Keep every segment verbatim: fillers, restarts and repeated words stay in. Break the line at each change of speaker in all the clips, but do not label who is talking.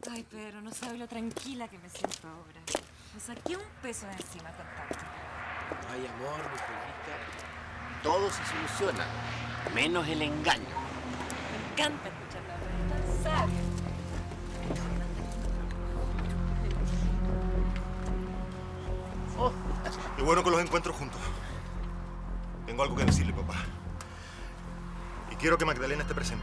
Ay, Pedro, no sabes lo tranquila que me siento ahora. Me saqué un peso de encima contacto.
Ay, amor, mi joyita. Todo se soluciona, menos el engaño.
Me encanta escuchar la verdad, tan sabia.
Oh.
Qué bueno que los encuentro juntos. Tengo algo que decirle, papá. Y quiero que Magdalena esté presente.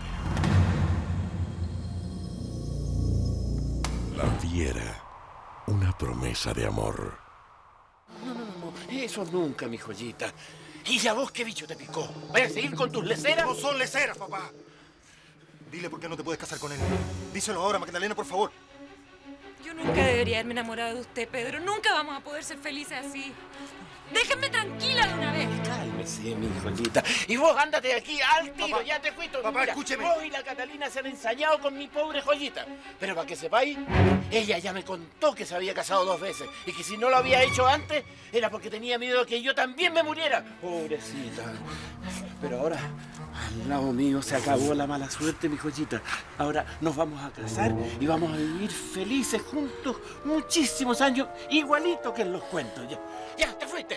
La fiera. Una promesa de amor.
No, no, no, no. Eso nunca, mi joyita. ¿Y a vos qué bicho te picó? ¿Vas a seguir con tus leceras?
No son leceras, papá. Dile por qué no te puedes casar con él. Díselo ahora, Magdalena, por favor.
Yo nunca debería haberme enamorado de usted, Pedro. Nunca vamos a poder ser felices así. Déjenme tranquila de una vez.
Cálmese, mi joyita. Y vos ándate de aquí al tiro,
Papá,
ya te fuiste.
papá,
Mira,
escúcheme.
Vos y la Catalina se han ensañado con mi pobre joyita. Pero para que sepáis, ella ya me contó que se había casado dos veces. Y que si no lo había hecho antes, era porque tenía miedo de que yo también me muriera. Pobrecita. Pero ahora, al lado mío se acabó la mala suerte, mi joyita. Ahora nos vamos a casar y vamos a vivir felices juntos muchísimos años, igualito que en los cuentos. Ya, ya, te fuiste.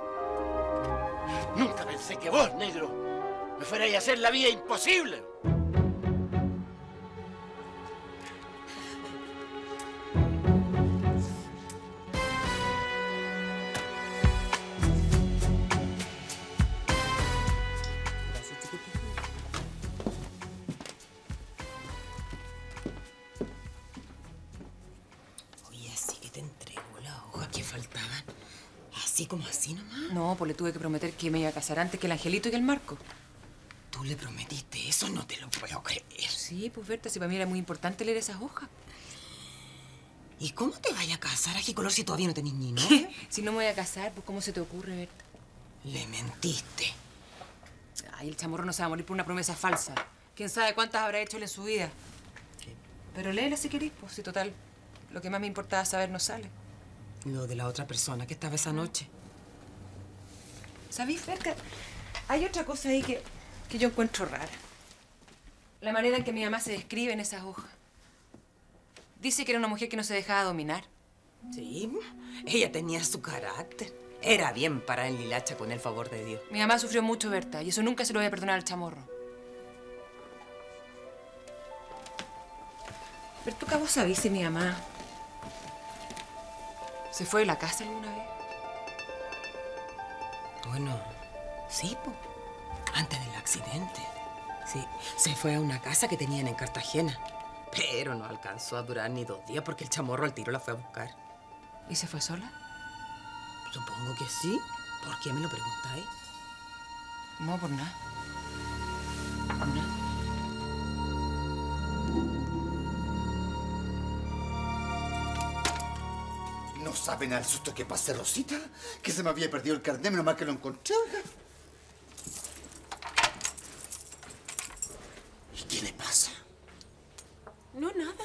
Nunca pensé que vos, negro, me fuerais a hacer la vida imposible.
Faltaban. ¿Así como así nomás?
No, pues le tuve que prometer que me iba a casar antes que el Angelito y que el Marco.
¿Tú le prometiste eso? No te lo puedo creer.
Sí, pues Berta, si para mí era muy importante leer esas hojas.
¿Y cómo te vayas a casar, Ajicolor, si todavía no tenés ni novio?
¿Qué? Si no me voy a casar, pues ¿cómo se te ocurre, Berta?
Le mentiste.
Ay, el chamorro no se va a morir por una promesa falsa. ¿Quién sabe cuántas habrá hecho él en su vida?
Sí.
Pero léela si querés, pues si total, lo que más me importaba saber no sale.
Lo de la otra persona que estaba esa noche.
¿Sabís, Berta? Hay otra cosa ahí que, que yo encuentro rara. La manera en que mi mamá se describe en esas hojas. Dice que era una mujer que no se dejaba dominar.
Sí, ella tenía su carácter. Era bien para en Lilacha con el favor de Dios.
Mi mamá sufrió mucho, Berta, y eso nunca se lo voy a perdonar al chamorro. Bertuca, ¿vos sabés si mi mamá se fue de la casa alguna vez?
Bueno, sí, po. Antes del accidente. Sí, se fue a una casa que tenían en Cartagena. Pero no alcanzó a durar ni dos días porque el chamorro al tiro la fue a buscar.
¿Y se fue sola?
Supongo que sí. ¿Por qué me lo preguntáis?
No, por nada. Por nada.
¿No saben al susto que pasé, Rosita? Que se me había perdido el carnet, menos mal que lo encontré. ¿Y qué le pasa?
No, nada.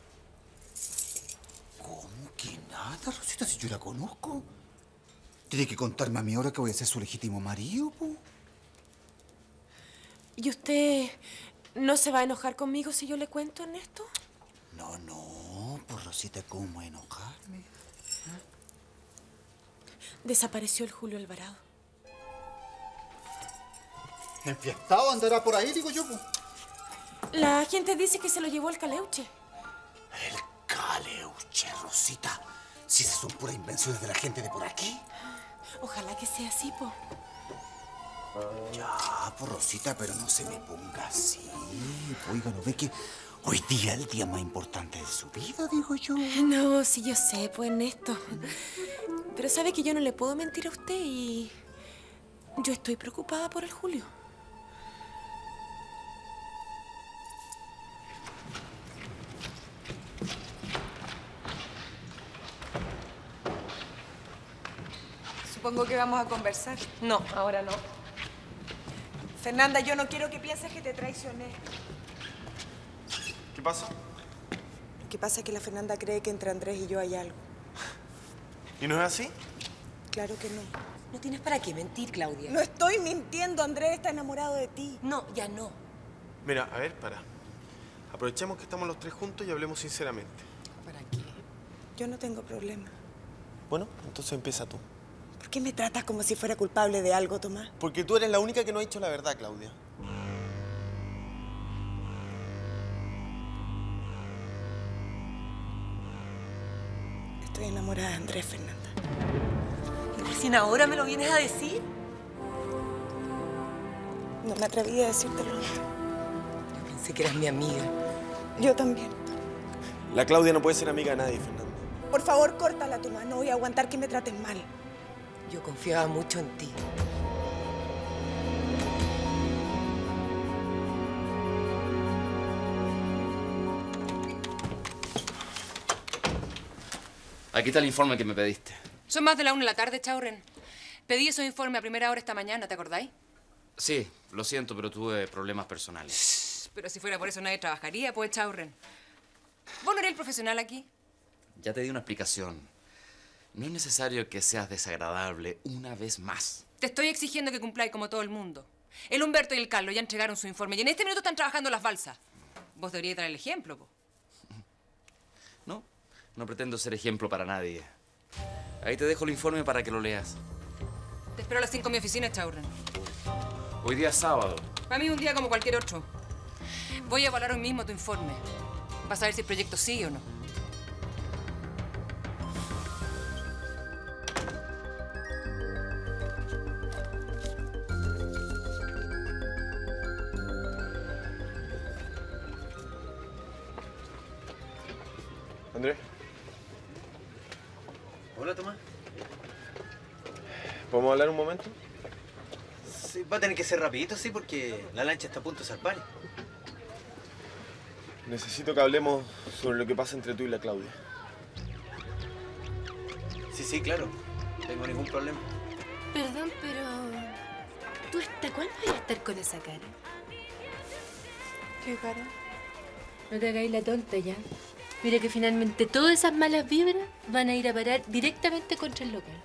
¿Cómo que nada, Rosita? Si yo la conozco. Tiene que contarme a mí ahora que voy a ser su legítimo marido, po.
¿Y usted no se va a enojar conmigo si yo le cuento, Ernesto?
No, no, pues Rosita, ¿cómo enojarme?
Desapareció el Julio Alvarado.
¿Enfiestado andará por ahí, digo yo, po?
La gente dice que se lo llevó el Caleuche.
El Caleuche, Rosita. Si esas son puras invenciones de la gente de por aquí.
Ojalá que sea así, po.
Ya, pues Rosita, pero no se me ponga así. Oiga, ¿no ve que hoy día es el día más importante de su vida, digo yo?
No, sí yo sé, pues, Ernesto. Pero sabe que yo no le puedo mentir a usted y yo estoy preocupada por el Julio.
Supongo que vamos a conversar.
No, ahora no.
Fernanda, yo no quiero que pienses que te traicioné.
¿Qué pasa?
Lo que pasa es que la Fernanda cree que entre Andrés y yo hay algo.
¿Y no es así?
Claro que no.
No tienes para qué mentir, Claudia.
No estoy mintiendo, Andrés está enamorado de ti.
No, ya no.
Mira, a ver, para.
Aprovechemos que estamos los tres juntos y hablemos sinceramente.
¿Para qué?
Yo no tengo problema.
Bueno, entonces empieza tú.
¿Por qué me tratas como si fuera culpable de algo, Tomás?
Porque tú eres la única que no ha dicho la verdad, Claudia.
Estoy enamorada de Andrés, Fernanda.
¿Y recién ahora me lo vienes a decir?
No me atreví a decírtelo.
Yo pensé que eras mi amiga.
Yo también.
La Claudia no puede ser amiga de nadie, Fernanda.
Por favor, córtala, Tomás. No voy a aguantar que me traten mal.
Yo confiaba mucho en ti.
Aquí está el informe que me pediste.
Son más de la una de la tarde, Chaurren. Pedí esos informes a primera hora esta mañana, ¿te acordáis?
Sí, lo siento, pero tuve problemas personales.
Shh, pero si fuera por eso nadie trabajaría, pues, Chaurren. ¿Vos no eres el profesional aquí?
Ya te di una explicación. No es necesario que seas desagradable una vez más.
Te estoy exigiendo que cumpláis como todo el mundo. El Humberto y el Carlos ya entregaron su informe y en este minuto están trabajando las balsas. Vos deberíais dar el ejemplo, po.
No, no pretendo ser ejemplo para nadie. Ahí te dejo el informe para que lo leas.
Te espero a las cinco en mi oficina, Chaurren.
Hoy día es sábado.
Para mí es un día como cualquier otro. Voy a evaluar hoy mismo tu informe. Vas a ver si el proyecto sigue o no.
Andrés.
Hola, Tomás.
¿Podemos hablar un momento?
Sí, va a tener que ser rapidito, sí, porque la lancha está a punto de zarpar.
Necesito que hablemos sobre lo que pasa entre tú y la Claudia.
Sí, sí, claro. No tengo ningún problema.
Perdón, pero... ¿tú hasta cuándo vas a estar con esa cara?
¿Qué cara?
No te hagáis la tonta ya. Mira que finalmente todas esas malas vibras van a ir a parar directamente contra el local.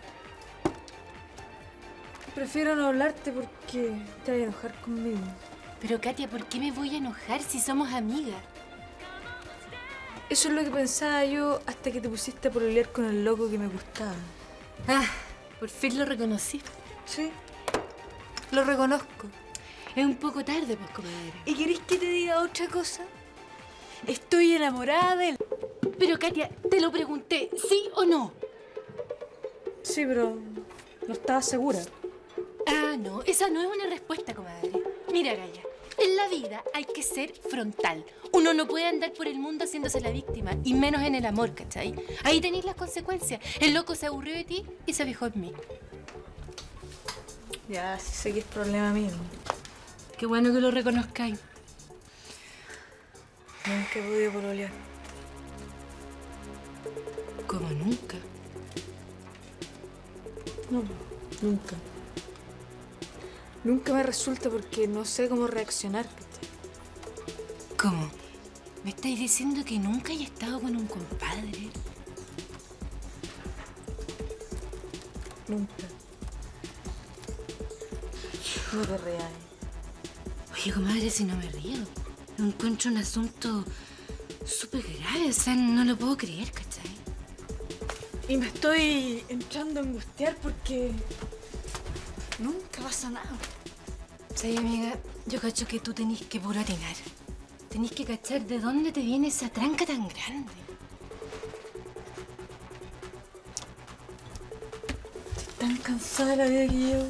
Prefiero no hablarte porque te vas a enojar conmigo.
Pero Katia, ¿por qué me voy a enojar si somos amigas?
Eso es lo que pensaba yo hasta que te pusiste a pololear con el loco que me gustaba.
Ah, por fin lo reconocí.
Sí, lo reconozco.
Es un poco tarde, pues, comadre.
¿Y querés que te diga otra cosa? Estoy enamorada de él.
Pero, Katia, te lo pregunté, ¿sí o no?
Sí, pero no estaba segura.
Ah, no, esa no es una respuesta, comadre. Mira, Gaya, en la vida hay que ser frontal. Uno no puede andar por el mundo haciéndose la víctima, y menos en el amor, ¿cachai? Ahí tenéis las consecuencias. El loco se aburrió de ti y se fijó en mí.
Ya, sí sé que es problema mío.
Qué bueno que lo reconozcáis.
Nunca he podido pololear.
¿Cómo nunca?
No, nunca. Nunca me resulta porque no sé cómo reaccionar.
¿Cómo? ¿Me estáis diciendo que nunca he estado con un compadre?
Nunca. No te rías.
Oye, comadre, si no me río. Encuentro un asunto súper grave, o sea, no lo puedo creer, ¿cachai?
Y me estoy entrando a angustiar porque nunca pasa nada.
Sí, amiga, yo cacho que tú tenés que puro atinar. Tenés que cachar de dónde te viene esa tranca tan grande.
Estoy tan cansada de la vida que llevo.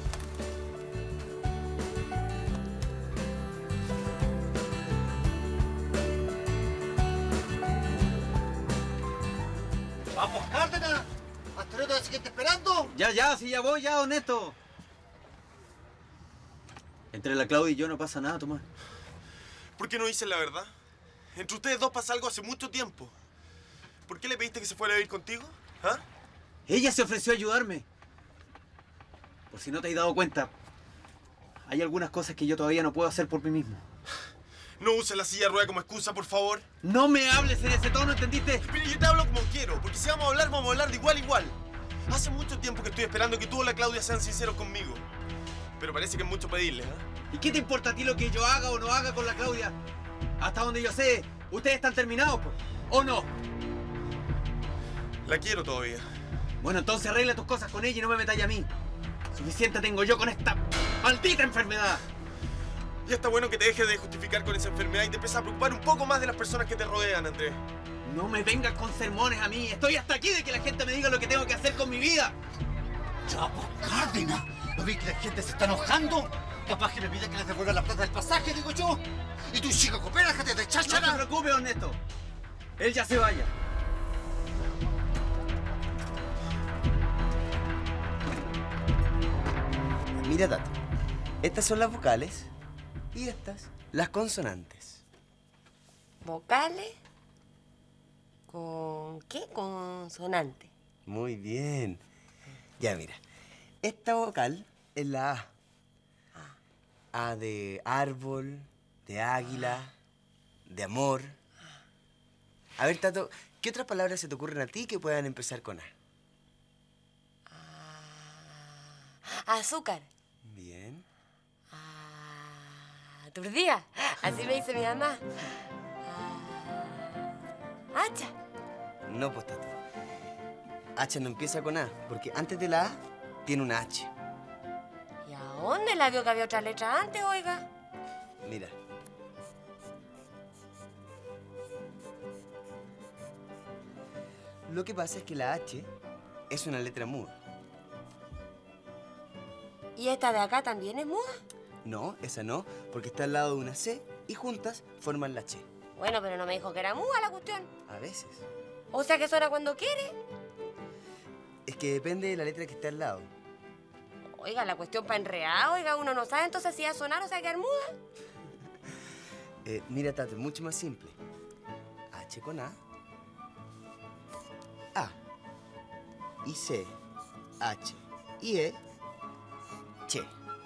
¡Vamos, Cárdenas! ¿Hasta ahora te siguiente esperando?
Ya, ya, sí, ya voy, ya, honesto. Entre la Claudia y yo no pasa nada, Tomás.
¿Por qué no dices la verdad? Entre ustedes dos pasa algo hace mucho tiempo. ¿Por qué le pediste que se fuera a vivir contigo? ¿Ah?
Ella se ofreció a ayudarme. Por si no te has dado cuenta, hay algunas cosas que yo todavía no puedo hacer por mí mismo.
No uses la silla de rueda como excusa, por favor.
No me hables en ese tono, ¿entendiste?
Pero yo te hablo como quiero, porque si vamos a hablar, vamos a hablar de igual a igual. Hace mucho tiempo que estoy esperando que tú o la Claudia sean sinceros conmigo. Pero parece que es mucho pedirles, ¿eh?
¿Y qué te importa a ti lo que yo haga o no haga con la Claudia? Hasta donde yo sé, ustedes están terminados, po, ¿o no?
La quiero todavía.
Bueno, entonces arregla tus cosas con ella y no me metáis a mí. Suficiente tengo yo con esta maldita enfermedad.
Ya está bueno que te dejes de justificar con esa enfermedad y te empieces a preocupar un poco más de las personas que te rodean, Andrés.
No me vengas con sermones a mí. Estoy hasta aquí de que la gente me diga lo que tengo que hacer con mi vida.
Ya, pues, Cárdenas. ¿No ves que la gente se está enojando? Capaz que me pide que les devuelva la plata del pasaje, digo yo. Y tú, chico, coopera, déjate de cháchara.
No te preocupes, Ernesto. Él ya se vaya.
Mira, Tato. Estas son las vocales y estas las consonantes.
¿Vocales? ¿Con qué? Consonante.
Muy bien. Ya, mira. Esta vocal es la A. A de árbol, de águila, de amor. A ver, Tato, ¿qué otras palabras se te ocurren a ti que puedan empezar con A?
Azúcar.
Bien.
Aturdía. Así me dice mi mamá. Ah, hacha.
No, pues, Tato. H no empieza con A, porque antes de la A tiene una H.
¿Y a dónde la vio que había otra letra antes, oiga?
Mira. Lo que pasa es que la H es una letra muda.
¿Y esta de acá también es muda?
No, esa no, porque está al lado de una C y juntas forman la Che.
Bueno, pero no me dijo que era muda la cuestión.
A veces.
O sea que suena cuando quiere.
Es que depende de la letra que está al lado.
Oiga, la cuestión para enredar, oiga, uno no sabe entonces si va a sonar o se va a quedar muda.
Eh, mira, Tato, es mucho más simple. H con A. A. Y C. H. Y E. Che.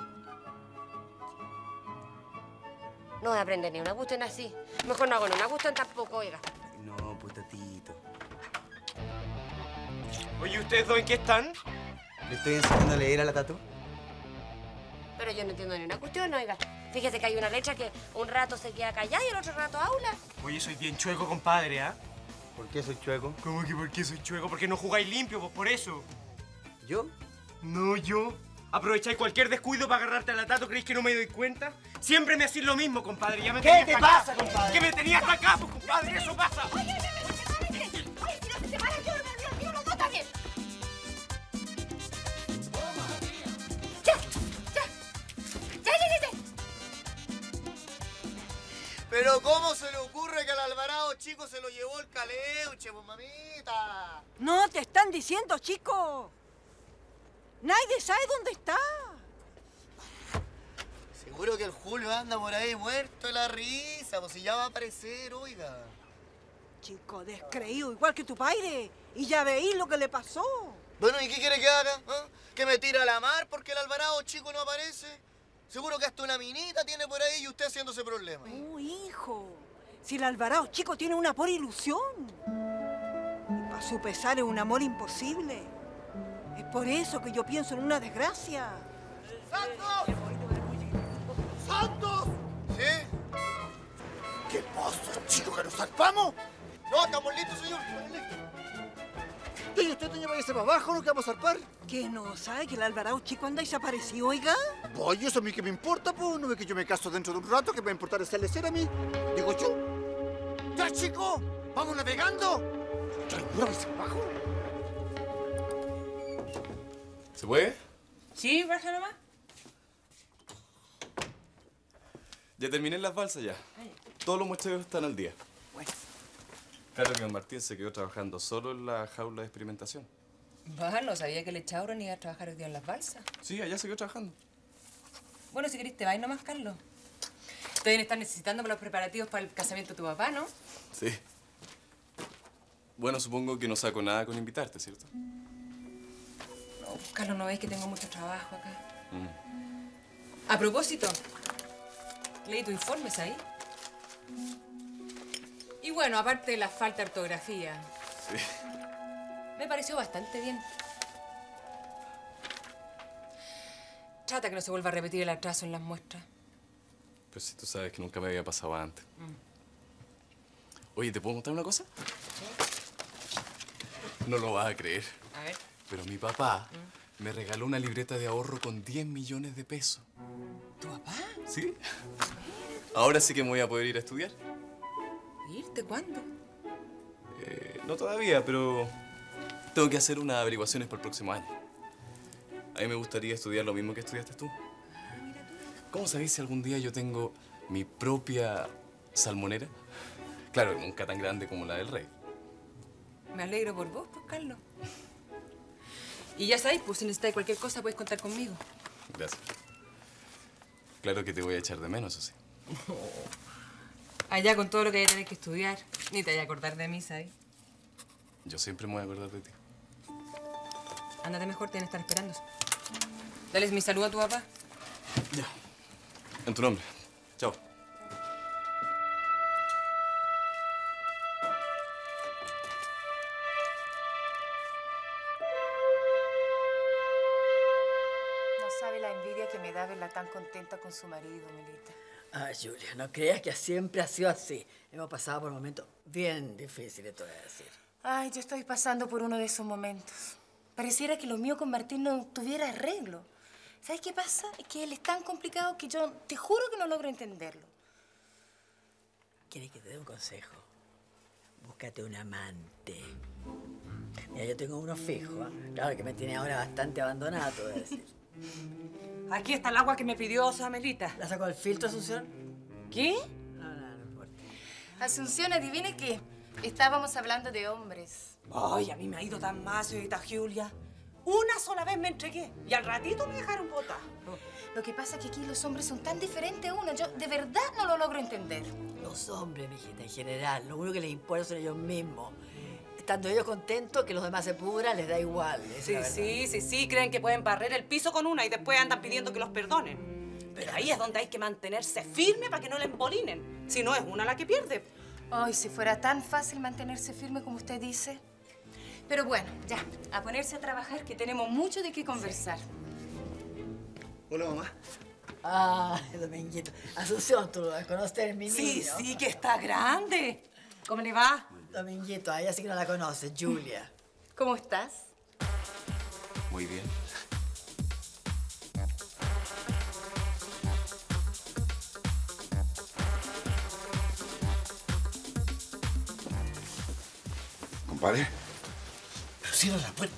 No voy a aprender ni una cuestión así. Mejor no hago ni una cuestión tampoco, oiga.
No, pues, Tatito.
Oye, ¿ustedes dos en qué están?
¿Le estoy enseñando a leer a la Tato?
Pero yo no entiendo ni una cuestión, oiga. Fíjese que hay una letra que un rato se queda callada y el otro rato habla.
Oye, soy bien chueco, compadre, ¿ah? ¿eh?
¿Por qué soy chueco?
¿Cómo que por qué soy chueco? Porque no jugáis limpio, pues por eso.
¿Yo?
No, yo. ¿Aprovecháis cualquier descuido para agarrarte a la Tato? ¿Creéis que no me doy cuenta? Siempre me hacís lo mismo, compadre. Ya me
¿Qué te pasa, acá. compadre?
Que me tenías hasta acá, pues, compadre. Eso pasa.
Oye, oye, oye, oye, oye, si no se separan, yo me olvido, tío, los dos también. Ya, ya, ya, ya, ya.
Pero ¿cómo se le ocurre que al Alvarado chico se lo llevó el caleuche, pues, mamita?
No te están diciendo, chico. Nadie sabe dónde está.
Seguro que el Julio anda por ahí muerto de la risa, pues si ya va a aparecer, oiga.
Chico, descreído, igual que tu padre. Y ya veís lo que le pasó.
Bueno, ¿y qué quiere que haga? ¿Ah? ¿Que me tire a la mar porque el Alvarado chico no aparece? Seguro que hasta una minita tiene por ahí y usted haciéndose problema.
Oh, hijo. Si el Alvarado chico tiene una por ilusión. Y para su pesar es un amor imposible. Es por eso que yo pienso en una desgracia.
¡Santos! ¡Santos! ¿Sí? ¿Qué pasa, chico, que nos zarpamos? No, estamos listos, señor. Estamos listos. ¿Y usted, doña, váyase para abajo, no que vamos a zarpar?
¿Qué no sabe que el Alvarado chico anda desaparecido, oiga?
Oye, eso a mí que me importa, pues. ¿No ve que yo me caso dentro de un rato? ¿Qué me va a importar hacerle ser a mí? Digo yo. ¡Ya, chico! ¡Vamos navegando! ¡Ya, no, váyase para abajo!
¿Se puede?
Sí, baja nomás.
Ya terminé las balsas ya. Todos los muchachos están al día.
Bueno.
Claro que don Martín se quedó trabajando solo en la jaula de experimentación.
Bah, no sabía que el Echauro ni iba a trabajar hoy día en las balsas.
Sí, allá se quedó trabajando.
Bueno, si querés te vas nomás, Carlos. Te deben estar necesitando para los preparativos para el casamiento de tu papá, ¿no?
Sí. Bueno, supongo que no saco nada con invitarte, ¿cierto?
No, pues, Carlos, ¿no ves que tengo mucho trabajo acá?
Mm.
A propósito, leí tu informe, ahí. Y bueno, aparte de la falta de ortografía,
Sí.
me pareció bastante bien. Trata que no se vuelva a repetir el atraso en las muestras.
Pero si tú sabes que nunca me había pasado antes.
Mm.
Oye, ¿te puedo mostrar una cosa? No lo vas a creer.
A ver.
Pero mi papá ¿Mm? me regaló una libreta de ahorro con diez millones de pesos.
¿Tu papá?
¿Sí? Ahora sí que me voy a poder ir a estudiar.
¿Irte cuándo?
Eh, no todavía, pero tengo que hacer unas averiguaciones para el próximo año. A mí me gustaría estudiar lo mismo que estudiaste tú. ¿Cómo sabéis si algún día yo tengo mi propia salmonera? Claro, nunca tan grande como la del rey.
Me alegro por vos, pues, Carlos. Y ya sabéis, pues, si necesitáis cualquier cosa, puedes contar conmigo.
Gracias. Claro que te voy a echar de menos, así.
Allá con todo lo que hay que tener que estudiar, ni te vayas a acordar de mí, ¿sabes?
Yo siempre me voy a acordar de ti.
Ándate mejor, te van a estar esperando. Dale mi saludo a tu papá.
Ya. En tu nombre. Chao.
No sabe la envidia que me da verla tan contenta con su marido, Milita.
Ah, Julia, no creas que siempre ha sido así. Hemos pasado por momentos bien difíciles, te voy a decir.
Ay, yo estoy pasando por uno de esos momentos. Pareciera que lo mío con Martín no tuviera arreglo. ¿Sabes qué pasa? Es que él es tan complicado que yo te juro que no logro entenderlo.
¿Quieres que te dé un consejo? Búscate un amante. Mira, yo tengo uno fijo, ¿eh? Claro que me tiene ahora bastante abandonado, te voy a decir.
Aquí está el agua que me pidió Samelita.
¿La sacó el filtro, Asunción?
¿Qué?
No, no, no importa.
Asunción, adivine qué. Estábamos hablando de hombres.
Ay, a mí me ha ido tan mal, señorita Julia. Una sola vez me entregué y al ratito me dejaron botar.
Lo que pasa es que aquí los hombres son tan diferentes a uno. Yo de verdad no lo logro entender.
Los hombres, mijita, en general, lo único que les importa son ellos mismos. Estando ellos contentos, que los demás se pudran, les da igual.
Sí, sí, sí, sí, creen que pueden barrer el piso con una y después andan pidiendo que los perdonen. Pero ahí es donde hay que mantenerse firme para que no le embolinen. Si no, es una la que pierde.
Ay, si fuera tan fácil mantenerse firme como usted dice. Pero bueno, ya, a ponerse a trabajar que tenemos mucho de qué conversar.
Hola, mamá.
Ah, Dominguito. Asunción, tú lo conoces, mi niño.
Sí, sí, que está grande. ¿Cómo le va?
Dominguito, a ella sí que no la conoces, Julia.
¿Cómo estás?
Muy bien.
Compadre.
Pero cierra la puerta.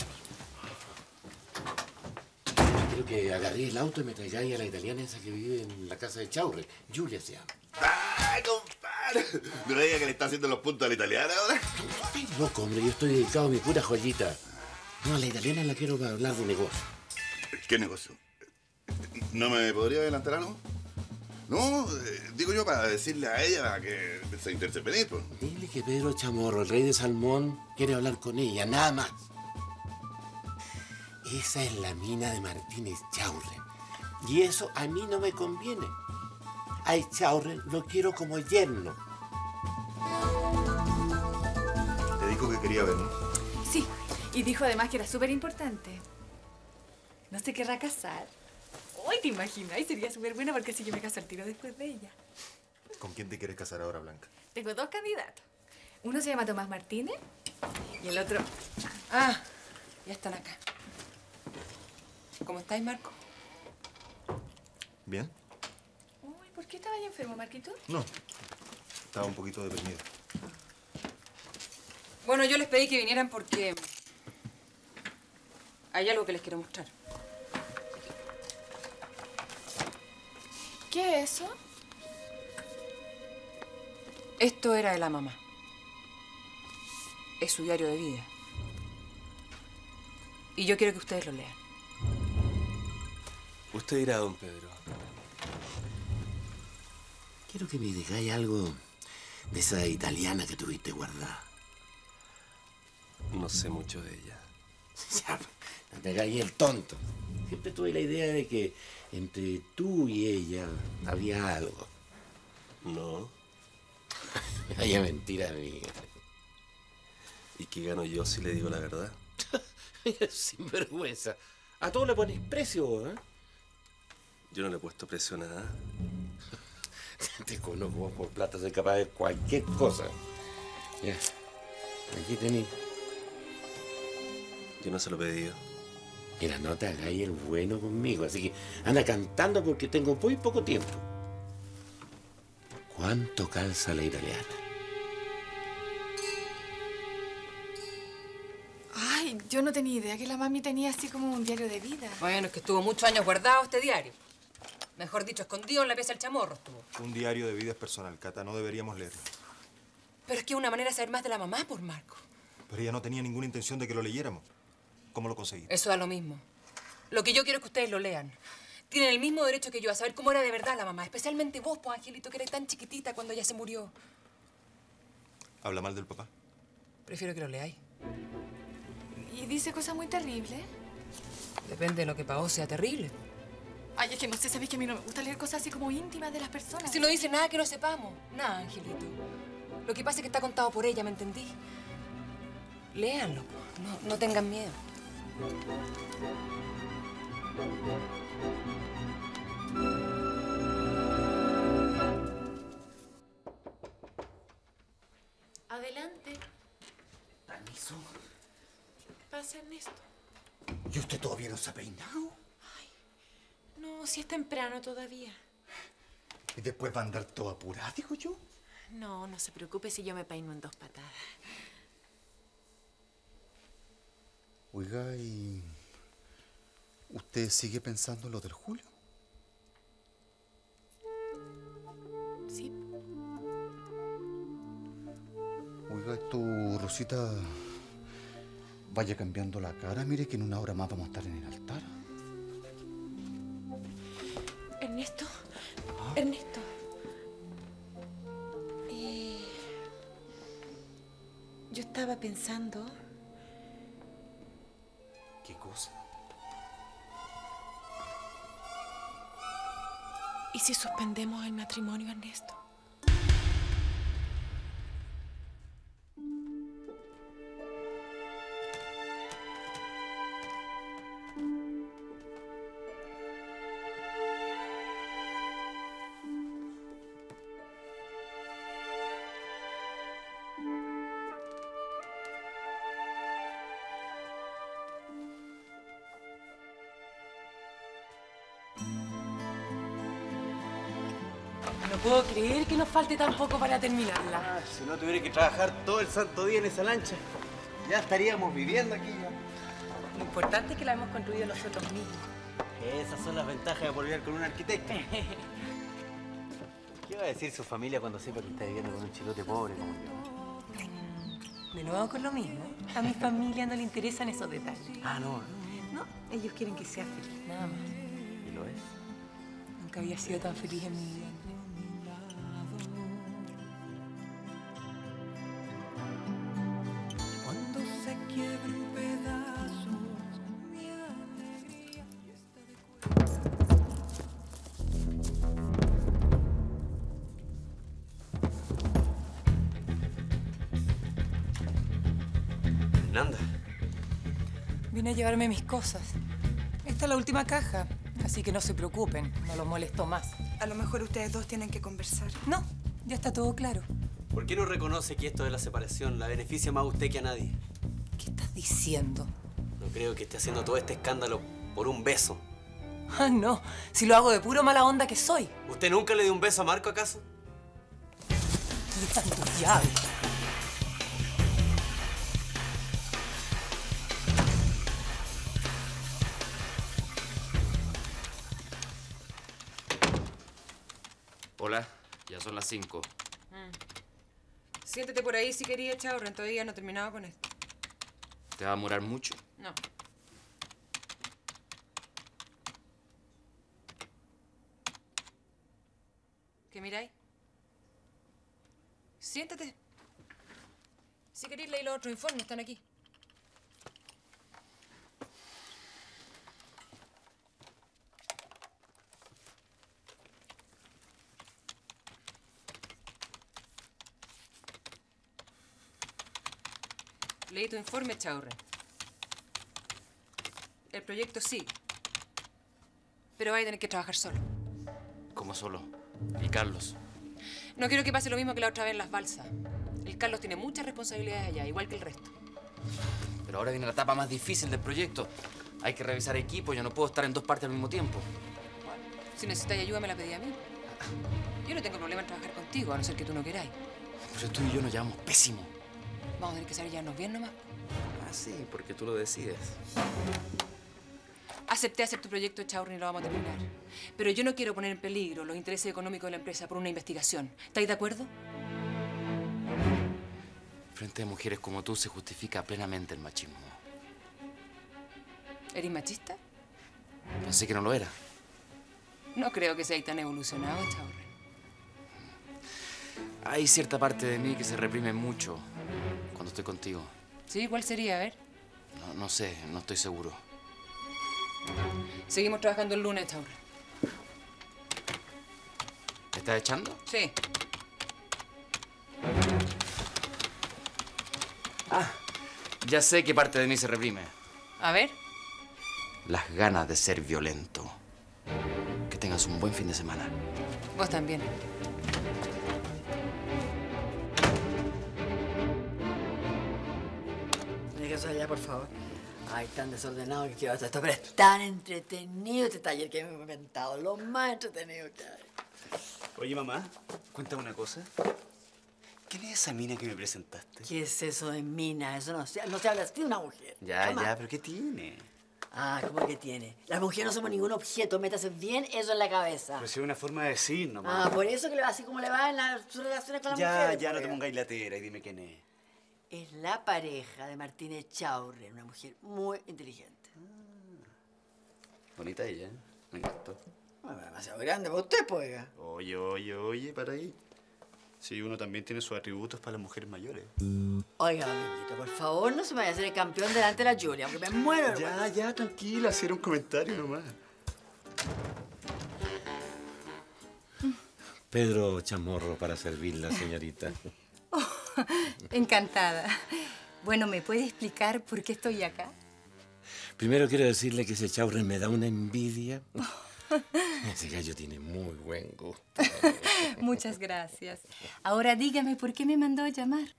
Quiero que agarré el auto y me traigáis a la italiana esa que vive en la casa de Chaurre. Julia se llama.
¡Ay, compadre! ¿No me diga que le está haciendo los puntos a la italiana ahora?
Estoy loco, hombre. Yo estoy dedicado a mi pura joyita. No, a la italiana la quiero para hablar de negocio.
¿Qué negocio? ¿No me podría adelantar algo? No, eh, digo yo para decirle a ella para que se interese venir, pues.
Dile que Pedro Chamorro, el rey de Salmón, quiere hablar con ella, nada más. Esa es la mina de Martínez Chaurre. Y eso a mí no me conviene. A Chaurre lo quiero como yerno.
Te dijo que quería ver, ¿no?
Sí, y dijo además que era súper importante. ¿No se querrá casar? Uy, ¿te imaginas? Sería súper buena porque así yo me caso al tiro después de ella.
¿Con quién te quieres casar ahora, Blanca?
Tengo dos candidatos. Uno se llama Tomás Martínez y el otro...
Ah, ya están acá. ¿Cómo estáis, Marco?
¿Bien?
Uy, ¿por qué estaba ahí enfermo, Marquito?
No. Estaba un poquito deprimido.
Bueno, yo les pedí que vinieran porque hay algo que les quiero mostrar.
¿Qué es eso?
Esto era de la mamá. Es su diario de vida. Y yo quiero que ustedes lo lean.
Usted dirá, don Pedro.
Quiero que me digáis algo de esa italiana que tuviste guardada.
No sé mucho de ella.
Ya, no te hagáis el tonto. Siempre tuve la idea de que entre tú y ella había algo.
No.
Vaya mentira mía.
¿Y qué gano yo si le digo la verdad?
Sin vergüenza. A todo le pones precio, ¿eh?
Yo no le he puesto precio a nada.
Te conozco por plata, soy capaz de cualquier cosa. Ya, aquí tení.
Yo no se lo he pedido.
Mira, no te hagáis el bueno conmigo, así que anda cantando porque tengo muy poco tiempo. ¿Cuánto calza la italiana?
Ay, yo no tenía idea que la mami tenía así como un diario de vida.
Bueno, es que estuvo muchos años guardado este diario. Mejor dicho, escondido en la pieza del chamorro estuvo.
Un diario de vida es personal, Cata. No deberíamos leerlo.
Pero es que es una manera de saber más de la mamá, por Marco.
Pero ella no tenía ninguna intención de que lo leyéramos. ¿Cómo lo conseguí?
Eso da lo mismo. Lo que yo quiero es que ustedes lo lean. Tienen el mismo derecho que yo a saber cómo era de verdad la mamá. Especialmente vos, pues, Angelito, que eres tan chiquitita cuando ella se murió.
¿Habla mal del papá?
Prefiero que lo leáis.
Y dice cosas muy terribles.
Depende de lo que para vos sea terrible.
Ay, es que no sé, sabéis que a mí no me gusta leer cosas así como íntimas de las personas.
Si no dice nada que no sepamos. Nada, Angelito. Lo que pasa es que está contado por ella, ¿me entendí? Léanlo, no, no tengan miedo.
Adelante.
Permiso.
Pasa, Ernesto.
¿Y usted todavía no se ha peinado?
No, si es temprano todavía.
¿Y después va a andar todo apurado, digo yo?
No, no se preocupe si yo me peino en dos patadas.
Oiga, ¿y usted sigue pensando en lo del Julio?
Sí.
Oiga, esto, Rosita, vaya cambiando la cara. Mire que en una hora más vamos a estar en el altar.
Ernesto, Ernesto. Eh, yo estaba pensando...
¿Qué cosa?
¿Y si suspendemos el matrimonio, Ernesto?
No puedo creer que nos falte tan poco para terminarla.
Ah, si no tuviera que trabajar todo el santo día en esa lancha, ya estaríamos viviendo aquí ya.
Lo importante es que la hemos construido nosotros mismos.
Esas son las ventajas de volver con un arquitecto. ¿Qué va a decir su familia cuando sepa que está viviendo con un chilote pobre como yo?
De nuevo con lo mismo. A mi familia no le interesan esos detalles.
Ah, no.
No, ellos quieren que sea feliz, nada más.
¿Y lo es?
Nunca había sido tan feliz en mi vida.
Cuando se quiebren pedazos, mi alegría
Fernanda.
Vine a llevarme mis cosas. Esta es la última caja, así que no se preocupen, no los molesto más.
A lo mejor ustedes dos tienen que conversar.
No, ya está todo claro.
¿Por qué no reconoce que esto de la separación la beneficia más a usted que a nadie?
¿Qué estás diciendo?
No creo que esté haciendo todo este escándalo por un beso.
Ah, no, si lo hago de puro mala onda que soy.
¿Usted nunca le dio un beso a Marco, acaso?
¿Dónde están tus llaves?
Hola, ya son las cinco.
Mm. Siéntate por ahí si querías, Chaurren. Todavía no he terminado con esto.
¿Te va a demorar mucho?
No. ¿Qué miráis? Siéntate. Si queréis leer los otros informes, están aquí. Leí tu informe, Chaurren. El proyecto sí. Pero vais a tener que trabajar solo.
¿Cómo solo? ¿Y Carlos?
No quiero que pase lo mismo que la otra vez en las balsas. El Carlos tiene muchas responsabilidades allá, igual que el resto.
Pero ahora viene la etapa más difícil del proyecto. Hay que revisar equipo, yo no puedo estar en dos partes al mismo tiempo.
Bueno, si necesitas ayuda, me la pedí a mí. Yo no tengo problema en trabajar contigo, a no ser que tú no queráis.
Pero tú y yo nos llevamos pésimo.
Vamos a tener que saber llevarnos bien nomás.
Ah, sí, porque tú lo decides.
Acepté hacer tu proyecto de Chaurren y lo vamos a terminar. Pero yo no quiero poner en peligro los intereses económicos de la empresa por una investigación. ¿Estáis de acuerdo?
Frente a mujeres como tú se justifica plenamente el machismo.
¿Eres machista?
Pensé que no lo era.
No creo que seáis tan evolucionado, Chaurren.
Hay cierta parte de mí que se reprime mucho cuando estoy contigo.
¿Sí? ¿Cuál sería? A ver.
No, no sé, no estoy seguro.
Seguimos trabajando el lunes, Chaurren.
¿Me estás echando?
Sí.
Ah, ya sé qué parte de mí se reprime.
A ver.
Las ganas de ser violento. Que tengas un buen fin de semana.
Vos también.
Déjame allá, por favor. Ay, tan desordenado que quedó esto, pero es tan entretenido este taller que me he inventado. Lo más entretenido que hay.
Oye, mamá, cuéntame una cosa. ¿Quién es esa mina que me presentaste?
¿Qué es eso de mina? Eso no se, no se habla así de una mujer.
Ya,
Jamás.
ya, pero ¿qué tiene?
Ah, ¿cómo que tiene? Las mujeres no somos ningún objeto. Métase bien eso en la cabeza.
Pero si es una forma de decir nomás.
Ah, por eso que le va así como le va en las, sus relaciones con las
Ya,
mujeres.
ya, no
pues.
te pongáis latera y dime quién es.
Es la pareja de Martínez Chaurren, una mujer muy inteligente.
Bonita ella, ¿eh? Me encantó.
Bueno, demasiado grande para usted, pues. oiga.
Oye, oye, oye, para ahí. Sí, uno también tiene sus atributos para las mujeres mayores.
Oiga, amiguito, por favor, no se me vaya a hacer el campeón delante de la Julia, porque me muero. de
Ya,
vergüenza.
ya, tranquila, hacer un comentario nomás.
Pedro Chamorro para servirla, señorita.
Encantada. Bueno, ¿me puede explicar por qué estoy acá?
Primero quiero decirle que ese Chaurren me da una envidia. Ese gallo tiene muy buen gusto.
Muchas gracias. Ahora dígame por qué me mandó a llamar.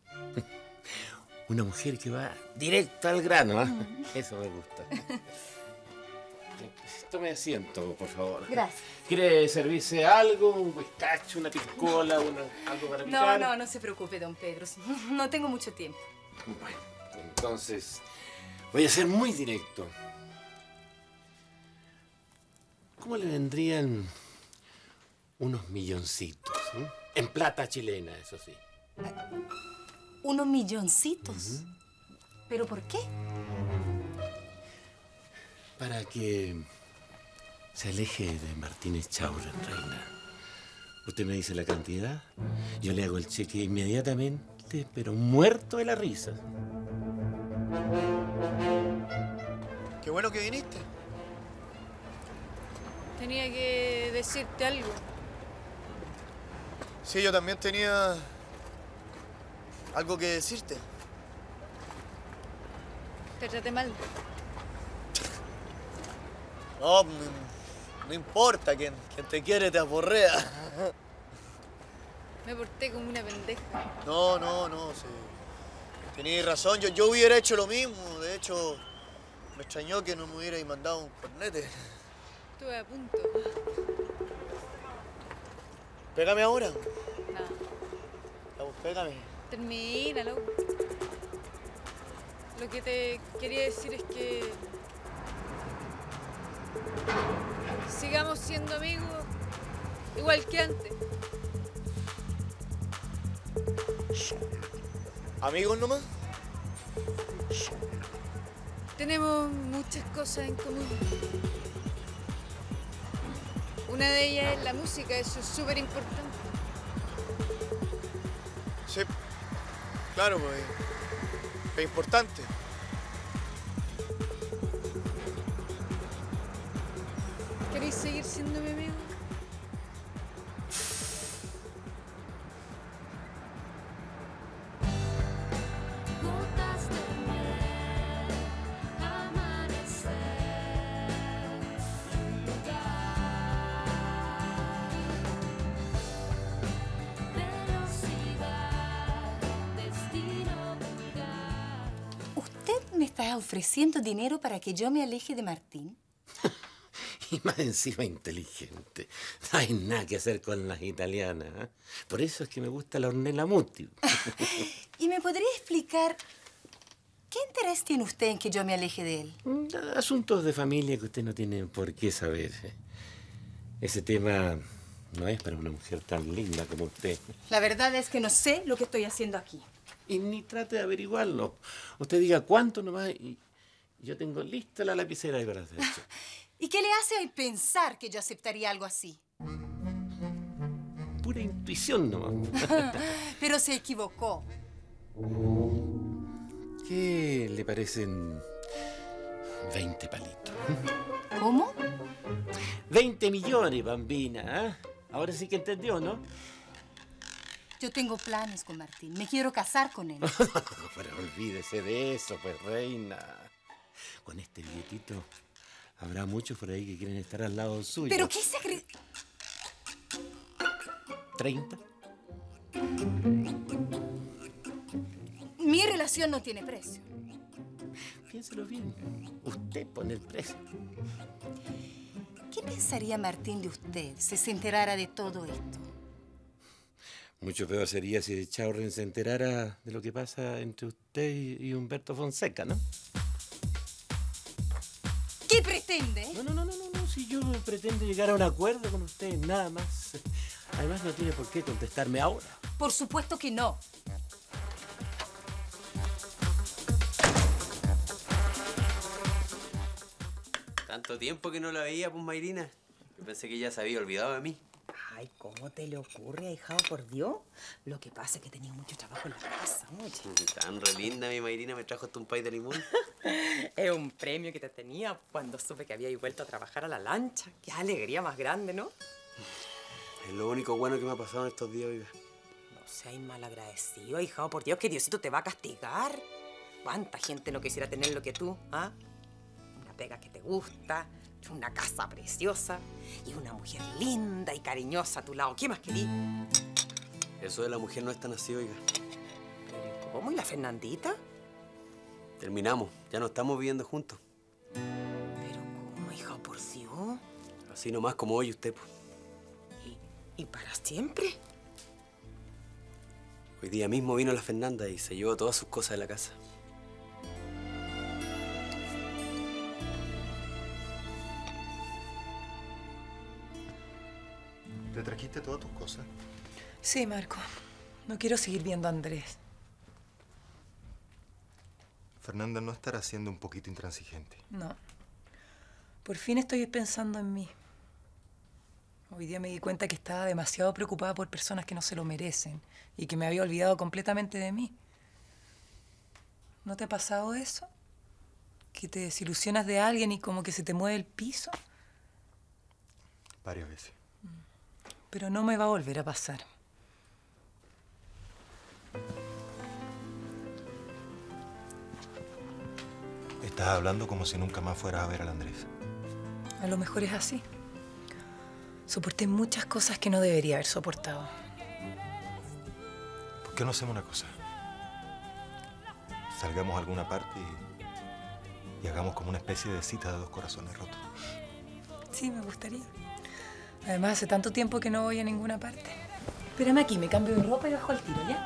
Una mujer que va directo al grano, ¿ah? Eso me gusta. Tome asiento, por favor.
Gracias.
¿Quiere servirse algo? ¿Un bizcacho, una piscola, una, algo para
No,
picar?
no, no se preocupe, don Pedro. No tengo mucho tiempo.
Bueno, entonces voy a ser muy directo. ¿Cómo le vendrían unos milloncitos? ¿eh? En plata chilena, eso sí.
¿Unos milloncitos? ¿Pero por qué?
Para que se aleje de Martínez Chaurren, reina. Usted me dice la cantidad, yo le hago el cheque inmediatamente, pero muerto de la risa.
Qué bueno que viniste.
Tenía que decirte algo.
Sí, yo también tenía algo que decirte.
Te traté mal.
No, no, no importa, quien, quien te quiere te aporrea.
Me porté como una pendeja.
No, no, no, sí. Tenías razón, yo, yo hubiera hecho lo mismo. De hecho, me extrañó que no me hubierais mandado un cornete.
Estuve a punto.
Pégame ahora.
No.
Ya, pues, pégame.
Termínalo. Lo que te quería decir es que sigamos siendo amigos igual que antes.
¿Amigos nomás?
Tenemos muchas cosas en común. Una de ellas es la música, eso es súper importante.
Sí, claro, pues. Es importante.
¿Queréis seguir siendo mi amigo?
Gotas de miel, amanecer, lugar, velocidad,
¿Usted me está ofreciendo dinero para que yo me aleje de Martín?
Y más encima inteligente. No hay nada que hacer con las italianas. ¿eh? Por eso es que me gusta la Ornella Muti.
¿Y me podría explicar qué interés tiene usted en que yo me aleje de él?
Asuntos de familia que usted no tiene por qué saber. ¿eh? Ese tema no es para una mujer tan linda como usted.
La verdad es que no sé lo que estoy haciendo aquí.
Y ni trate de averiguarlo. Usted diga cuánto nomás y yo tengo lista la lapicera ahí para hacer eso.
¿Y qué le hace hoy pensar que yo aceptaría algo así?
Pura intuición nomás.
Pero se equivocó.
¿Qué le parecen veinte palitos?
¿Cómo?
veinte millones, bambina. ¿eh? Ahora sí que entendió, ¿no?
Yo tengo planes con Martín. Me quiero casar con él.
Pero olvídese de eso, pues, reina. Con este billetito habrá muchos por ahí que quieren estar al lado suyo.
¿Pero qué se cree?
¿Treinta?
Mi relación no tiene precio.
Piénselo bien. Usted pone el precio.
¿Qué pensaría Martín de usted si se enterara de todo esto?
Mucho peor sería si Chaurren se enterara de lo que pasa entre usted y, y Humberto Fonseca, ¿no?
¿Qué pretende?
No, no, no, no, no, no. Si yo pretendo llegar a un acuerdo con usted, nada más. Además, no tiene por qué contestarme ahora.
Por supuesto que no.
Tanto tiempo que no la veía, pues, Mayrina. Yo pensé que ya se había olvidado de mí.
Ay, ¿cómo te le ocurre, ahijado, por Dios? Lo que pasa es que tenía mucho trabajo en la casa, mucho.
Tan re linda, mi Mayrina me trajo hasta un pay de limón.
Es un premio que te tenía cuando supe que habíais vuelto a trabajar a la lancha. Qué alegría más grande, ¿no?
Es lo único bueno que me ha pasado en estos días, oiga.
No seas malagradecido, ahijado, por Dios, que Diosito te va a castigar. ¿Cuánta gente no quisiera tener lo que tú, ah? Una pega que te gusta, una casa preciosa y una mujer linda y cariñosa a tu lado. ¿Qué más querí?
Eso de la mujer no es tan así, oiga.
¿Cómo? ¿Y la Fernandita?
Terminamos. Ya no estamos viviendo juntos.
¿Cómo, hija, por Dios?
Así nomás como hoy usted, pues.
¿Y para siempre?
Hoy día mismo vino la Fernanda y se llevó todas sus cosas de la casa.
¿Te trajiste todas tus cosas?
Sí, Marco. No quiero seguir viendo a Andrés.
Fernanda no estará siendo un poquito intransigente.
No. Por fin estoy pensando en mí. Hoy día me di cuenta que estaba demasiado preocupada por personas que no se lo merecen y que me había olvidado completamente de mí. ¿No te ha pasado eso? ¿Que te desilusionas de alguien y como que se te mueve el piso?
Varias veces.
Pero no me va a volver a pasar.
Estás hablando como si nunca más fueras a ver al Andrés.
A lo mejor es así. Soporté muchas cosas que no debería haber soportado.
¿Por qué no hacemos una cosa? Salgamos a alguna parte y, y hagamos como una especie de cita de dos corazones rotos.
Sí, me gustaría. Además, hace tanto tiempo que no voy a ninguna parte. Espérame aquí, me cambio de ropa y bajo al tiro, ¿ya?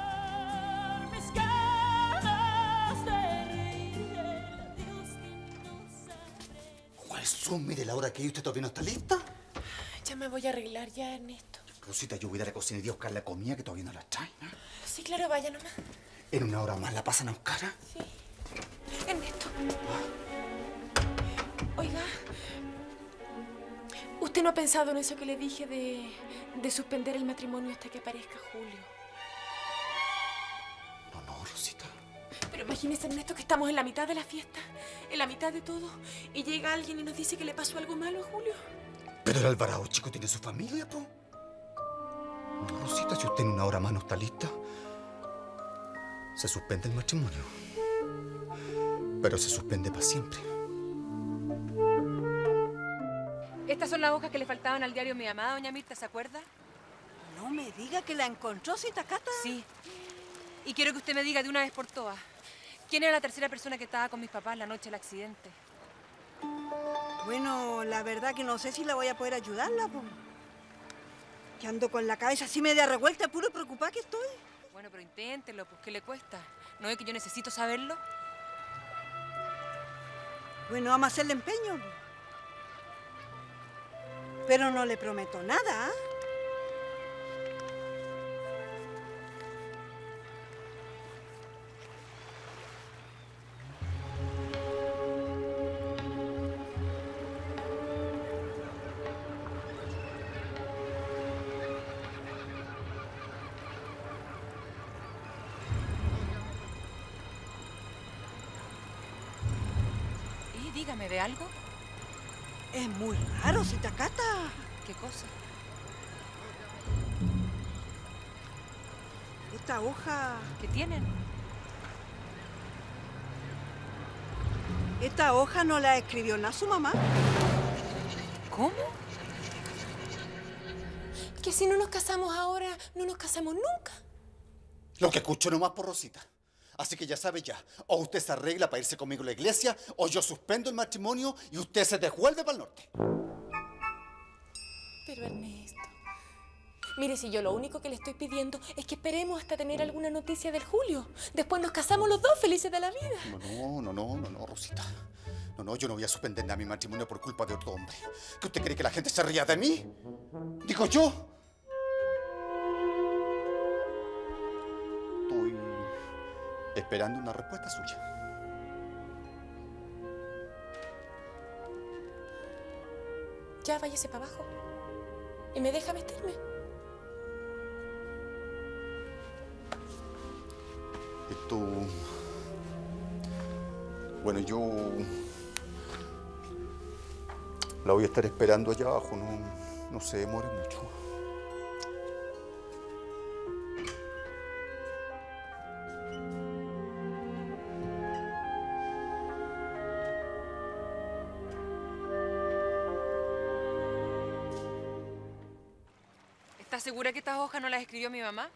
Jesús, mire la hora que hay, ¿usted todavía no está lista?
Ya me voy a arreglar ya, Ernesto.
Rosita, yo voy a ir a la cocina y a buscar la comida que todavía no la traen. ¿eh?
Sí, claro, vaya nomás.
En una hora más la pasan a buscar. ¿eh?
Sí. Ernesto. Oiga, ¿usted no ha pensado en eso que le dije de, de suspender el matrimonio hasta que aparezca Julio?
No, no, Rosita.
Pero imagínese, Ernesto, que estamos en la mitad de la fiesta, en la mitad de todo, y llega alguien y nos dice que le pasó algo malo a Julio.
Pero el Alvarado, chico, tiene su familia, po. No, Rosita, si usted en una hora más no está lista, se suspende el matrimonio. Pero se suspende para siempre.
Estas son las hojas que le faltaban al diario Mi Amada, doña Mirta, ¿se acuerda?
No me diga que la encontró, Cita Cata.
Sí. Y quiero que usted me diga de una vez por todas, ¿Quién era la tercera persona que estaba con mis papás la noche del accidente?
Bueno, la verdad que no sé si la voy a poder ayudarla, po. Que ando con la cabeza así media revuelta, puro preocupada que estoy.
Bueno, pero inténtelo, pues ¿qué le cuesta? ¿No es que yo necesito saberlo?
Bueno, vamos a hacerle empeño, po. Pero no le prometo nada, ¿ah?
Y dígame, ¿ve algo?
Es muy raro, Sitacata.
¿Qué cosa?
Esta hoja...
¿Qué tienen?
Esta hoja no la escribió nada su mamá.
¿Cómo?
Que si no nos casamos ahora, no nos casamos nunca.
Lo que escucho nomás por Rosita. Así que ya sabe ya, o usted se arregla para irse conmigo a la iglesia, o yo suspendo el matrimonio y usted se devuelve para el norte.
Pero Ernesto, mire, si yo lo único que le estoy pidiendo es que esperemos hasta tener alguna noticia del Julio. Después nos casamos los dos felices de la vida.
No, no, no, no, no, Rosita. No, no, yo no voy a suspender nada mi matrimonio por culpa de otro hombre. ¿Que usted cree que la gente se ría de mí? Digo yo. Estoy esperando una respuesta suya.
Ya váyase para abajo y me deja vestirme.
Esto... Bueno, yo... La voy a estar esperando allá abajo, no, no se demore mucho.
¿Estás segura que estas hojas no las escribió mi mamá?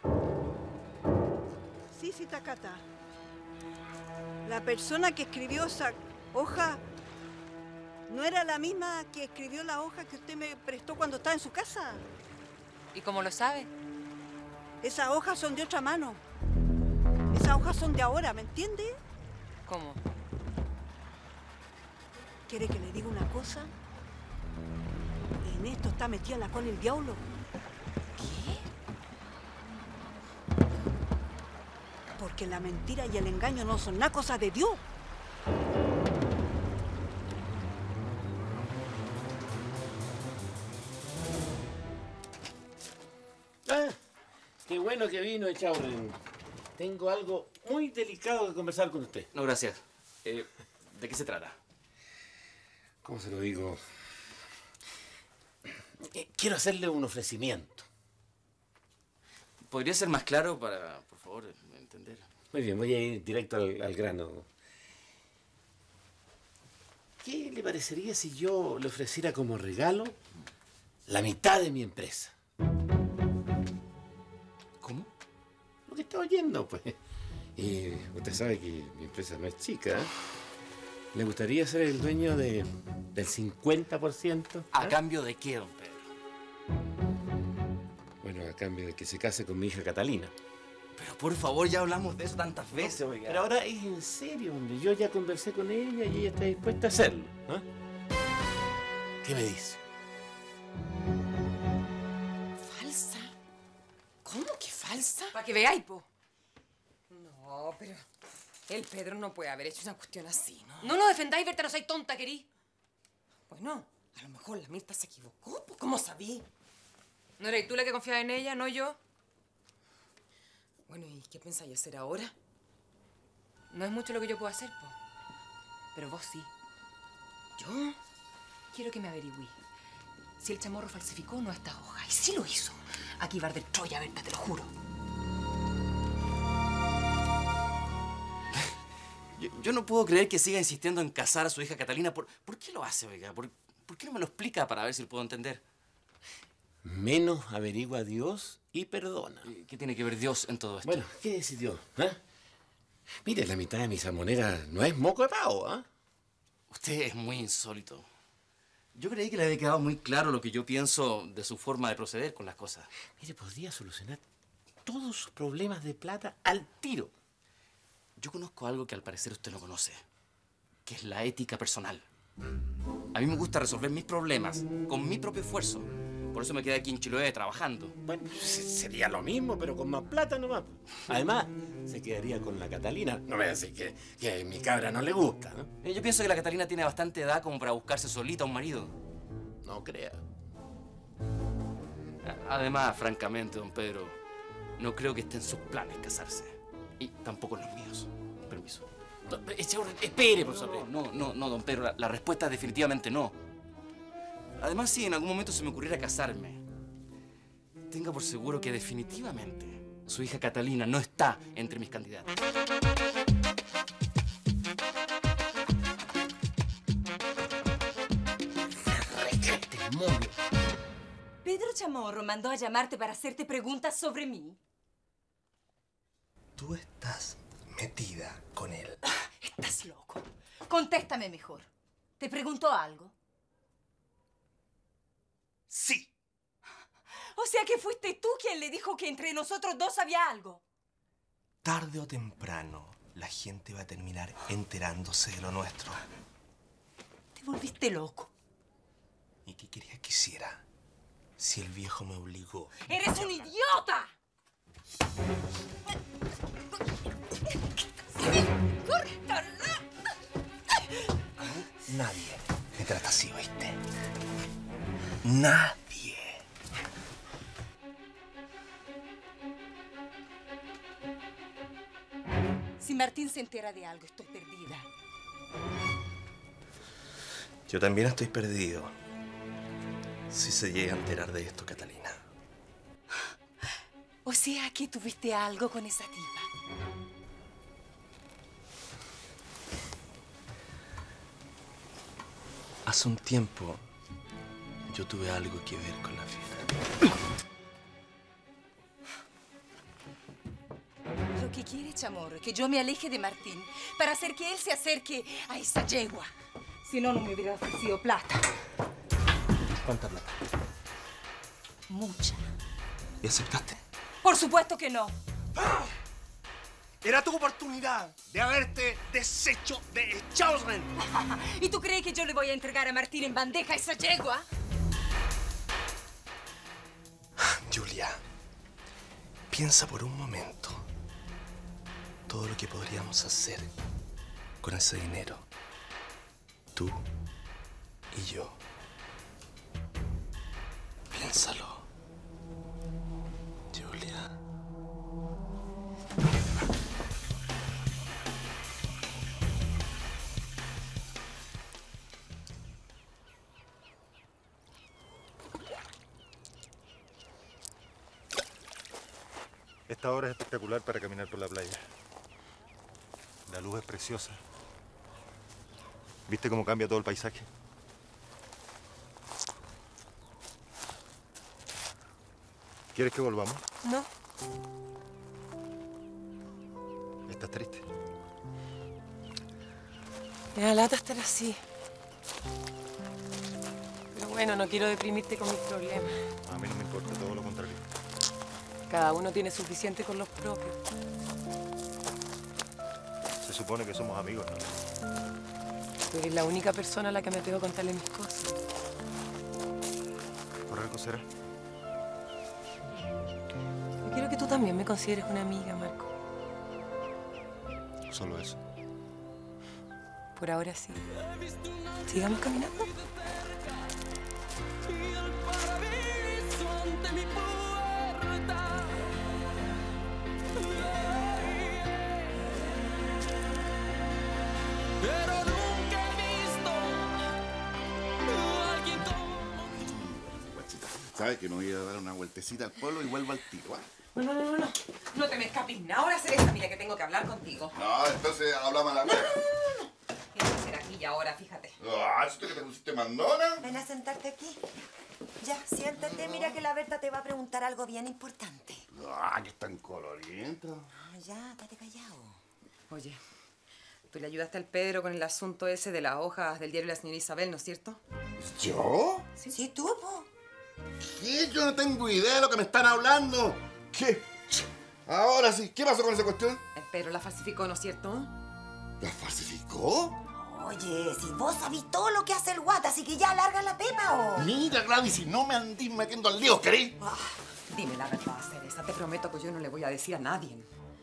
Sí, Sitacata. La persona que escribió esa hoja no era la misma que escribió la hoja que usted me prestó cuando estaba en su casa.
¿Y cómo lo sabe?
Esas hojas son de otra mano. Esas hojas son de ahora, ¿me entiende?
¿Cómo?
¿Quiere que le diga una cosa? En esto está metida la cola el diablo. Porque la mentira y el engaño no son nada cosa de Dios.
Ah, qué bueno que vino, Echaurren. Tengo algo muy delicado que conversar con usted.
No, gracias. Eh, ¿De qué se trata?
¿Cómo se lo digo? Eh, quiero hacerle un ofrecimiento.
¿Podría ser más claro para, por favor, entender?
Muy bien, voy a ir directo al, al grano. ¿Qué le parecería si yo le ofreciera como regalo la mitad de mi empresa?
¿Cómo?
Lo que está oyendo, pues. Y usted sabe que mi empresa no es chica, ¿eh? ¿Le gustaría ser el dueño de, del cincuenta por ciento?
¿A cambio de qué, don Pedro?
Bueno, a cambio de que se case con mi hija Catalina.
Pero por favor, ya hablamos de eso tantas veces, oiga.
Pero ahora es en serio, hombre. Yo ya conversé con ella y ella está dispuesta a hacerlo. ¿Eh? ¿Qué me dice?
¿Falsa? ¿Cómo que falsa? Para que veáis, po. No, pero el Pedro no puede haber hecho una cuestión así, ¿no? No lo defendáis, Berta, no soy tonta, querí.
Bueno, a lo mejor la Mirta se equivocó, pues, ¿cómo sabí?
¿No eres tú la que confiaba en ella, no yo?
Bueno, ¿y qué pensáis hacer ahora?
No es mucho lo que yo puedo hacer, po. Pero vos sí.
¿Yo?
Quiero que me averigüe si el chamorro falsificó o no esta hoja. Y si lo hizo, aquí va a arder Troya, Berta, te lo juro.
Yo, yo no puedo creer que siga insistiendo en casar a su hija Catalina. ¿Por, ¿por qué lo hace, oiga? ¿Por, ¿Por qué no me lo explica para ver si lo puedo entender?
Menos averigua Dios y perdona.
¿Qué tiene que ver Dios en todo esto?
Bueno, ¿qué decís Dios? ¿Eh?
Mire, la mitad de mi salmonera no es moco de pavo, ¿ah?
Usted es muy insólito. Yo creí que le había quedado muy claro lo que yo pienso de su forma de proceder con las cosas.
Mire, podría solucionar todos sus problemas de plata al tiro.
Yo conozco algo que al parecer usted no conoce, que es la ética personal. A mí me gusta resolver mis problemas con mi propio esfuerzo. Por eso me quedé aquí en Chiloé trabajando.
Bueno, sería lo mismo, pero con más plata nomás. Además, se quedaría con la Catalina. No me decir que, que a mi cabra no le gusta, ¿no?
Eh, Yo pienso que la Catalina tiene bastante edad como para buscarse solita un marido.
No crea.
A- Además, francamente, don Pedro, no creo que esté en sus planes casarse. Y tampoco en los míos. Permiso.
No, espere, profesor.
No, no, no, don Pedro. La, la respuesta es definitivamente no. Además, si en algún momento se me ocurriera casarme, tenga por seguro que definitivamente su hija Catalina no está entre mis candidatos.
Pedro Chamorro mandó a llamarte para hacerte preguntas sobre mí.
Tú estás metida con él.
Estás loco. Contéstame mejor. ¿Te preguntó algo?
Sí.
O sea que fuiste tú quien le dijo que entre nosotros dos había algo.
Tarde o temprano, la gente va a terminar enterándose de lo nuestro.
Te volviste loco.
¿Y qué querías que hiciera? Si el viejo me obligó.
¡Eres un idiota!
Nadie me trata así, ¿oíste? Nadie.
Si Martín se entera de algo, estoy perdida.
Yo también estoy perdido. Si se llega a enterar de esto, Catalina.
O sea que tuviste algo con esa tipa.
Hace un tiempo, yo tuve algo que ver con la fiesta.
Lo que quiere Chamorro es que yo me aleje de Martín para hacer que él se acerque a esa yegua. Si no, no me hubiera ofrecido plata.
¿Cuánta plata?
Mucha.
¿Y aceptaste?
Por supuesto que no.
Era tu oportunidad de haberte deshecho de Chausen.
¿Y tú crees que yo le voy a entregar a Martín en bandeja a esa yegua?
Julia, piensa por un momento todo lo que podríamos hacer con ese dinero. Tú y yo. Piénsalo, Julia.
Esta hora es espectacular para caminar por la playa. La luz es preciosa. ¿Viste cómo cambia todo el paisaje? ¿Quieres que volvamos?
No.
¿Estás triste?
Me da lata estar así. Pero bueno, no quiero deprimirte con mis problemas.
A mí no me importa, todo lo contrario.
Cada uno tiene suficiente con los propios.
Se supone que somos amigos, ¿no?
Tú eres la única persona a la que me atrevo a contarle mis cosas.
¿Por algo será?
Yo quiero que tú también me consideres una amiga, Marco.
Solo eso.
Por ahora sí. Sigamos caminando.
Pero nunca he visto a alguien como
Guachita, ¿sabes que no voy a dar una vueltecita al pueblo y vuelvo al tiro? ¿Ah?
No, no, no, no. No te me escapes nada. Ahora seré esta, mira, que tengo que hablar contigo.
No, entonces hablamos a la vez.
Quiero ser aquí y ahora, fíjate.
Ah, ¿esto que te pusiste mandona?
Ven a sentarte aquí. Ya, siéntate. Mira que la Berta te va a preguntar algo bien importante.
Ah, que es tan coloriento.
Ah, ya, estate callado.
Oye, tú le ayudaste al Pedro con el asunto ese de las hojas del diario de la señora Isabel, ¿no es cierto?
¿Yo?
Sí,
sí tú, po.
¿Qué? Yo no tengo idea de lo que me están hablando. ¿Qué? Ahora sí, ¿qué pasó con esa cuestión?
El Pedro la falsificó, ¿no es cierto?
¿La falsificó?
Oye, si vos sabís todo lo que hace el guata, así que ya larga la pepa, ¿o?
Mira, Gladys, si no me andís metiendo al lío, ¿querés?
Ah, dime la verdad, Cereza. Te prometo que yo no le voy a decir a nadie.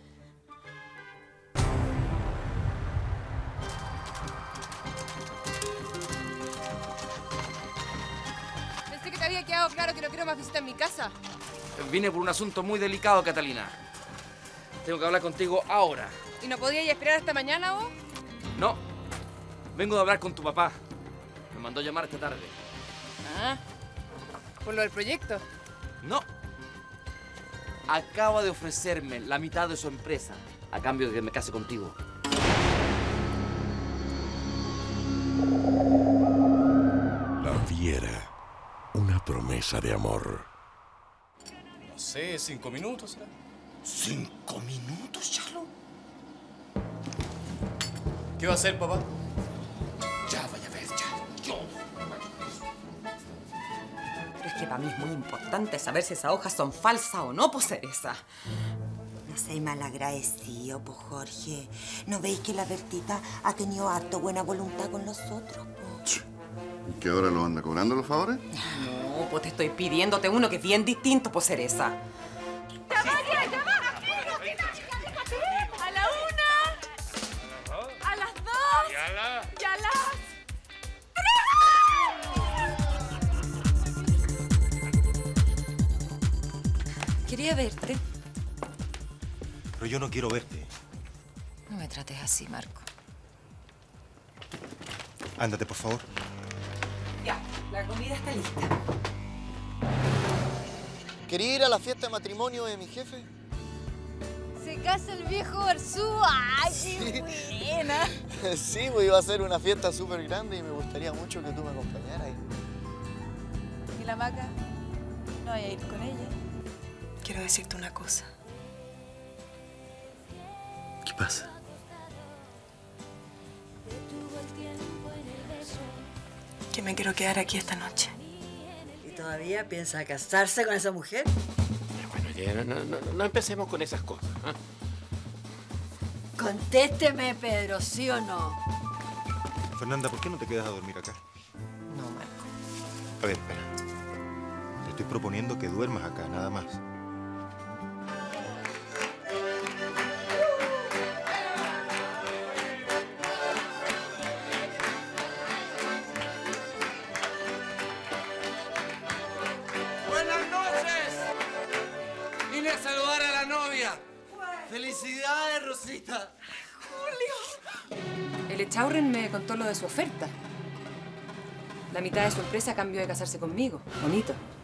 Pensé que te había quedado claro que no quiero más visita en mi casa.
Vine por un asunto muy delicado, Catalina. Tengo que hablar contigo ahora.
¿Y no podías esperar hasta mañana vos?
No. Vengo de hablar con tu papá. Me mandó llamar esta tarde.
Ah, ¿por lo del proyecto?
No. Acaba de ofrecerme la mitad de su empresa a cambio de que me case contigo.
La fiera. Una promesa de amor.
No sé, cinco minutos, ¿será?
¿Cinco minutos, Chalo?
¿Qué va a hacer, papá?
Ya, vaya a ver, ya. Yo.
Pero es que para mí es muy importante saber si esas hojas son falsas o no, pues, Cereza.
No seas malagradecido, pues, Jorge. ¿No veis que la Bertita ha tenido harto buena voluntad con nosotros, po?
¿Y que ahora lo anda cobrando los favores?
No, pues te estoy pidiéndote uno que es bien distinto, pues, Cereza.
¡Ya va, ya, ya va! ¡A la una! ¡A las dos!
¡Ya la!
¡Ya las!
Quería verte.
Pero yo no quiero verte.
No me trates así, Marco.
Ándate, por favor.
Ya, la comida está lista.
¿Quería ir a la fiesta de matrimonio de mi jefe?
Se casa el viejo Barzú. ¡Ay, qué buena!
Sí, pues iba a ser una fiesta súper grande y me gustaría mucho que tú me acompañaras.
¿Y la Maca? ¿No voy a ir con ella?
Quiero decirte una cosa.
¿Qué pasa?
Que me quiero quedar aquí esta noche.
¿Y todavía piensa casarse con esa mujer?
Bueno, ya no, no, no, no empecemos con esas cosas. ¿eh?
Contésteme, Pedro, ¿sí o no?
Fernanda, ¿por qué no te quedas a dormir acá?
No, Marco.
A ver, espera. Te estoy proponiendo que duermas acá, nada más.
¡Buenas noches! Vine a saludar a la novia. ¡Felicidades, Rosita!
El Echaurren me contó lo de su oferta. La mitad de su empresa a cambio de casarse conmigo. Bonito.